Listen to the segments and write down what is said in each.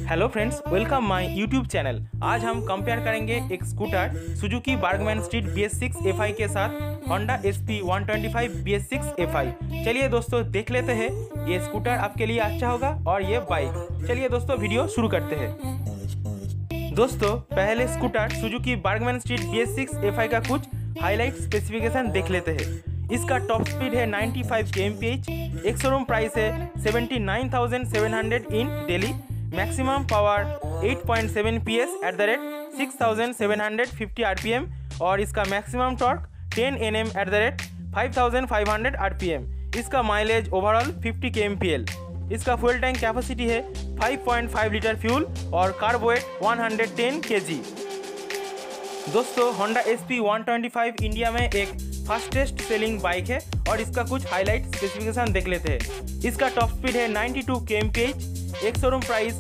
Hello friends, welcome my YouTube channel. आज हम compare करेंगे एक scooter Suzuki Burgman Street bs6 fi के साथ होंडा SP 125 bs6 fi। चलिए दोस्तों देख लेते हैं ये स्कूटर आपके लिए अच्छा होगा और ये बाइक। चलिए दोस्तों वीडियो शुरू करते हैं। दोस्तों पहले scooter Suzuki Burgman Street bs6 fi का कुछ हाईलाइट स्पेसिफिकेशन देख लेते हैं। इसका टॉप स्पीड है 95 kmph, एक शोरूम प्राइस है 79,700 in Delhi, maximum power 8.7 PS at the rate 6,750 RPM और इसका maximum torque 10 Nm at the rate 5,500 RPM। इसका माइलेज ओवरऑल 50 kmpl। इसका फ्यूल टैंक कैपेसिटी है 5.5 लीटर फ्यूल और कार्ब वेट 110 kg। दोस्तों होंडा SP 125 इंडिया में एक फास्टेस्ट सेलिंग बाइक है और इसका कुछ हाईलाइट स्पेसिफिकेशन देख लेते हैं। इसका टॉप स्पीड है 92 kmph, एक showroom price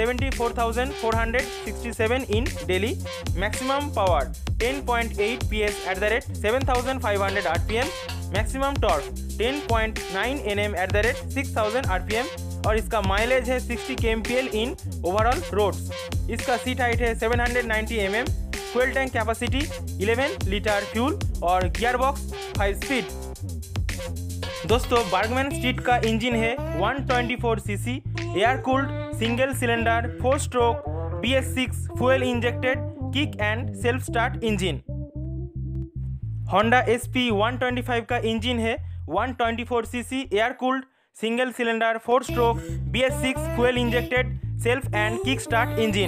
74,467 in Delhi, maximum power 10.8 PS at the rate 7,500 RPM, maximum torque 10.9 Nm at the rate 6,000 RPM और इसका माइलेज है 60 kmpl इन ओवरऑल रोड्स। इसका सीट हाइट है 790 mm, fuel tank capacity 11 litre fuel और gear box 5 speed. दोस्तों Burgman Street का engine है 124 cc air cooled single cylinder 4 stroke bs6 fuel injected kick and self start engine. Honda SP 125 का engine है 124 cc air cooled single cylinder 4 stroke bs6 fuel injected self and kick start engine.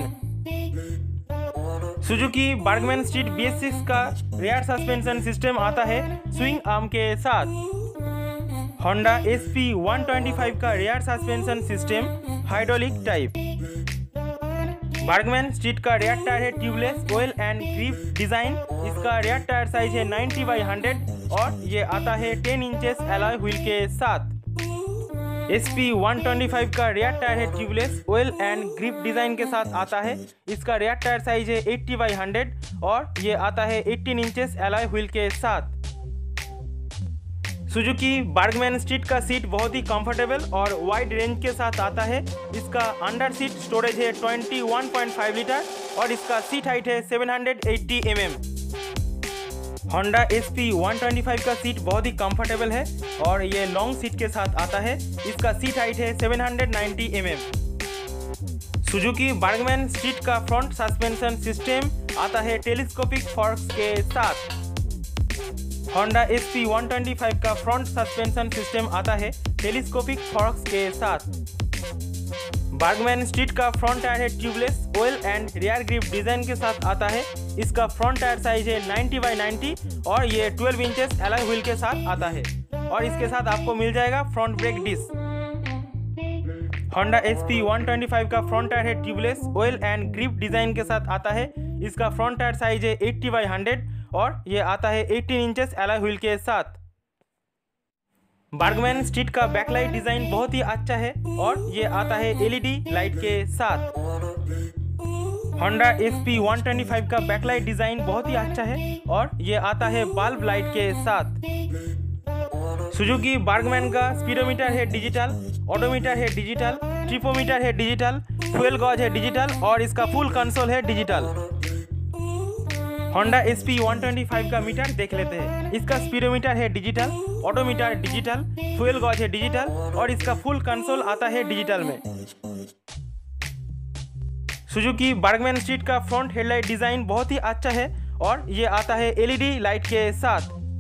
Suzuki Burgman Street bs6 का rear suspension system आता है swing arm के साथ। Honda SP 125 का rear suspension system hydraulic type. Burgman Street का rear tyre है tubeless oil and grip design. इसका rear tyre size है 90/100 और ये आता है 10 इंचेस अलॉय व्हील के साथ। SP 125 का रियर टायर है tubeless oil and grip design के साथ आता है। इसका रियर टायर साइज है 80/100 और ये आता है 18 इंचेस अलॉय व्हील के साथ। सुजुकी बर्गमैन स्ट्रीट का सीट बहुत ही कंफर्टेबल और वाइड रेंज के साथ आता है। इसका अंडर सीट स्टोरेज है 21.5 लीटर और इसका सीट हाइट है 780 mm। होंडा SP 125 का सीट बहुत ही कंफर्टेबल है और ये लॉन्ग सीट के साथ आता है। इसका सीट हाइट है 790 mm। सुजुकी बर्गमैन स्ट्रीट का फ्रंट सस्पेंशन सिस्टम आता है टेलीस्कोपिक फॉर्क्स के साथ। होंडा SP 125 का फ्रंट सस्पेंशन सिस्टम आता है टेलीस्कोपिक फॉर्क्स के साथ। बर्गमैन स्ट्रीट का फ्रंट टायर है tubeless oil and rear grip design के साथ आता है। इसका फ्रंट टायर साइज है 90/90 और ये 12 इंचेस अलॉय व्हील के साथ आता है और इसके साथ आपको मिल जाएगा front brake disc. Honda SP 125 का फ्रंट टायर है tubeless oil and grip design के साथ आता है। इसका फ्रंट टायर साइज है 80/100 और ये आता है 18 इंचेस अलॉय व्हील के साथ। बर्गमैन स्ट्रीट का बैकलाइट डिजाइन बहुत ही अच्छा है और ये आता है LED लाइट के साथ। होंडा SP 125 का बैकलाइट डिजाइन बहुत ही अच्छा है और ये आता है बल्ब लाइट के साथ। सुजुकी बर्गमैन का स्पीडोमीटर है डिजिटल, ऑडोमीटर है डिजिटल, ट्रिपोमीटर है डिजिटल, फ्यूल गॉज है डिजिटल और इसका फुल कंसोल है डिजिटल। होंडा SP 125 का मीटर देख लेते हैं। इसका स्पीडोमीटर है digital, odometer digital, fuel gauge है डिजिटल और इसका फुल कंसोल आता है डिजिटल में। सुजुकी बर्गमैन स्ट्रीट का फ्रंट हेडलाइट डिजाइन बहुत ही अच्छा है और ये आता है LED लाइट के साथ।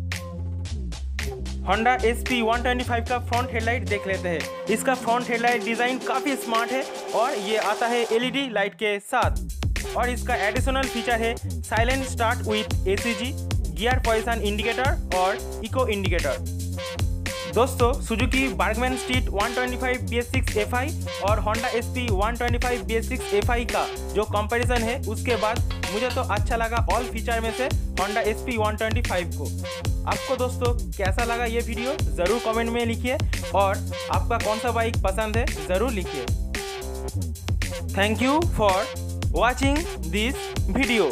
होंडा SP 125 का फ्रंट हेडलाइट देख लेते हैं। इसका फ्रंट हेडलाइट डिजाइन काफी स्मार्ट है और ये आता है LED लाइट के साथ और इसका एडिशनल फीचर है silent start with ACG, gear position indicator और इको इंडिकेटर। दोस्तों Suzuki Burgman Street 125 bs6 fi और होंडा SP 125 bs6 fi का जो कंपैरिजन है उसके बाद मुझे तो अच्छा लगा ऑल फीचर में से होंडा SP 125 को। आपको दोस्तों कैसा लगा ये वीडियो ज़रूर कमेंट में लिखिए और आपका कौन सा बाइक पसंद है ज़रूर लिखिए। Thank you for watching this video.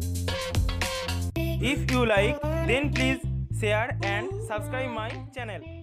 If you like, then please share and subscribe my channel.